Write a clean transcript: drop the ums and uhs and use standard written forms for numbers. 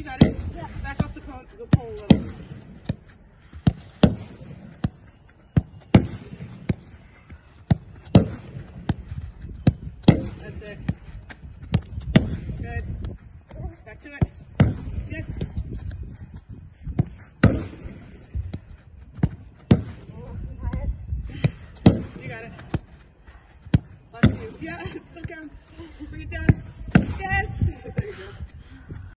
You got it. Yeah. Back off the pole a little. That's it. Good. Back to it. Yes. You got it. Last few. Yeah, it still counts. Bring it down.